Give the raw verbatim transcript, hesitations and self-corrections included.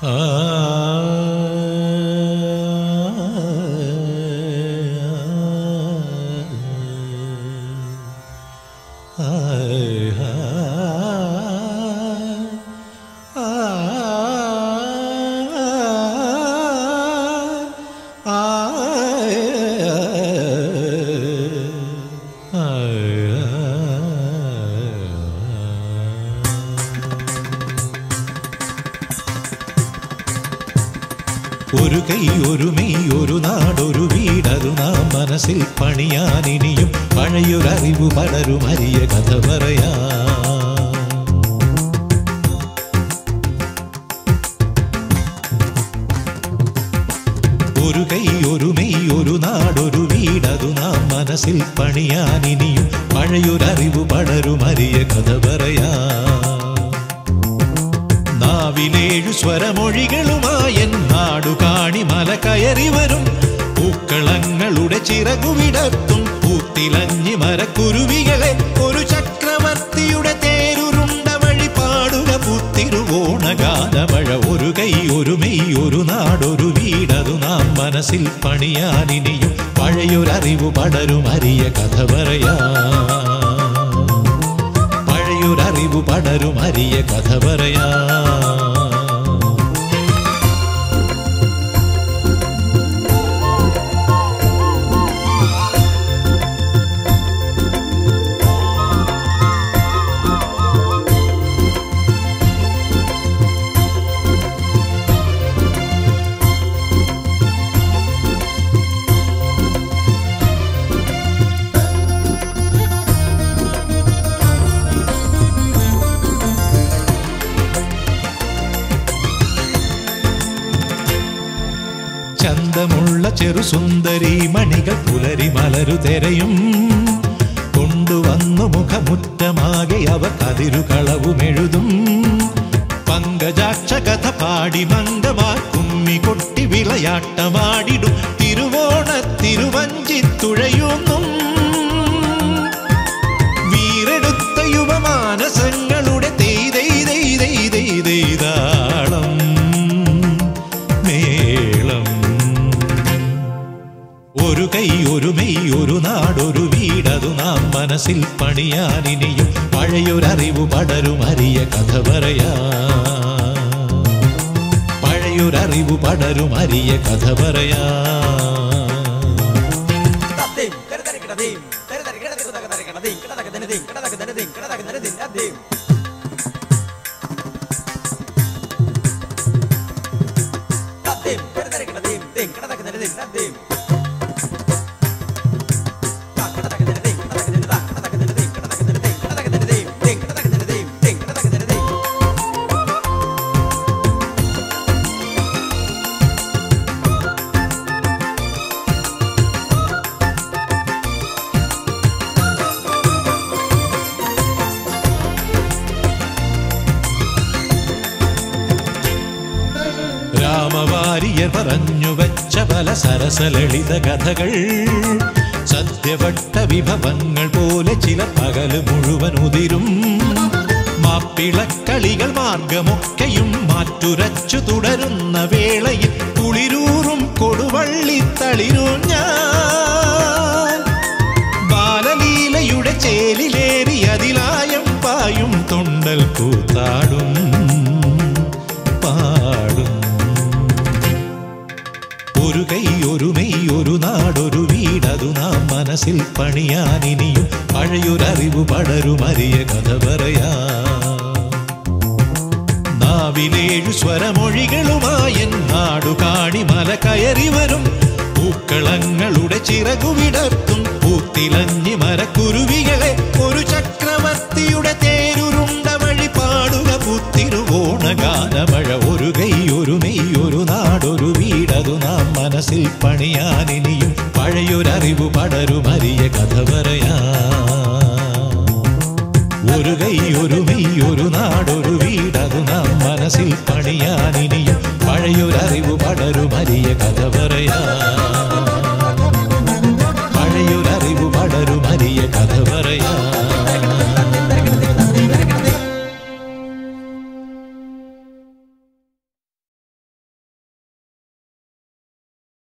ഒരു കൈ ഒരു മെയ് ഒരു നാടൊരു വീടതു നാം മനസ്സിൽ പണിയാനിനിയും പഴയൊരറിവു പലരും അരിയ കഥ പറയാ. ഒരു കൈ ഒരു മെയ് ഒരു നാടൊരു വീടതു നാം മനസ്സിൽ പണിയാനിനിയും പഴയൊരറിവു പലരും അരിയ കഥ പറയാ. നാവിലേഴു സ്വരമൊഴികളുമായൻ നാടു കാണി മല കയറി വരും പൂക്കളങ്ങളുടെ ചിറകുവിടത്തും പൂത്തിലഞ്ഞി മരക്കുരുവികളെ ഒരു ചക്രവർത്തിയുടെ തേരുരുണ്ട വഴി പാടുക പൂത്തിരുവോണഗാനമഴ. ഒരു കൈ ഒരു മെയ് ഒരു നാടൊരു വീടതു നാം മനസ്സിൽ പണിയാനിനിയും പഴയൊരറിവു പടരും അരിയ കഥ പറയാ. പഴയൊരറിവു പടരും അരിയ കഥ പറയാ. ചന്തമുള്ള ചെറുസുന്ദരി മണികൾ പുലരി മലരു തെരയും കൊണ്ടുവന്നു മുഖമുറ്റമാകെ അവ കതിരു കളവുമെഴുതും. പങ്കജാക്ഷ കഥ പാടി മംഗമാ കുമ്മി കൊട്ടി വിളയാട്ടമാടിടും തിരുവോണ തിരുവഞ്ചിത്തുഴയുന്നും വീരെടുത്ത യുവമാനസങ്ങളുടെ തെയ്താളം മേളം. ഒരു കൈ ഒരു മെയ് ഒരു നാടൊരു വീടതു നാം മനസ്സിൽ പണിയാനിനിയും പഴയൊരറിവു പടരും അരിയ കഥ പറയാ. പഴയൊരറിവു പടരും അരിയ കഥ പറയാ. രാമവാരിയർ പറഞ്ഞു വച്ച പല സരസലളിത കഥകൾ സദ്യവട്ട വിഭവങ്ങൾ പോലെ ചില പകല് മുഴുവൻ ഉതിരും. മാപ്പിളക്കളികൾ മാർഗമൊക്കെയും മാറ്റുരച്ചു തുടരുന്ന വേളയിൽ കുളിരൂറും കൊടുവള്ളി തളിരും ഞാൻ. ബാലലീലയുടെ ചേലിലേറി അതിലായം പായും തൊണ്ടൽ കൂത്താടും പാടും. ഒരു കൈ ഒരു മെയ് ഒരു നാടൊരു വീടതു നാം മനസ്സിൽ പണിയാനിനിയും പഴയൊരറിവു പടരും അരിയ കഥ പറയാ. നാവിലേഴു സ്വരമൊഴികളുമായൻ നാടു കാണി മല കയറി വരും പൂക്കളങ്ങളുടെ ചിറകുവിടത്തും പൂത്തിലഞ്ഞി മരക്കുരുവികളെ ഒരു ചക്രവർത്തിയുടെ തേരുരുണ്ട വഴി പാടുക പൂത്തിരുവോണഗാനമഴ. ഒരു കൈ ഒരു മെയ് ഒരു നാടൊരു വീടതു നാം മനസ്സിൽ പണിയാനിനിയും പഴയൊരറിവു പടരും അരിയ കഥ പറയാ. ഒരു കൈ ഒരു മെയ് ഒരു നാടൊരു വീടതു നാം മനസ്സിൽ പണിയാനിനിയും പഴയൊരറിവു പടരും അരിയ കഥ പറയാ.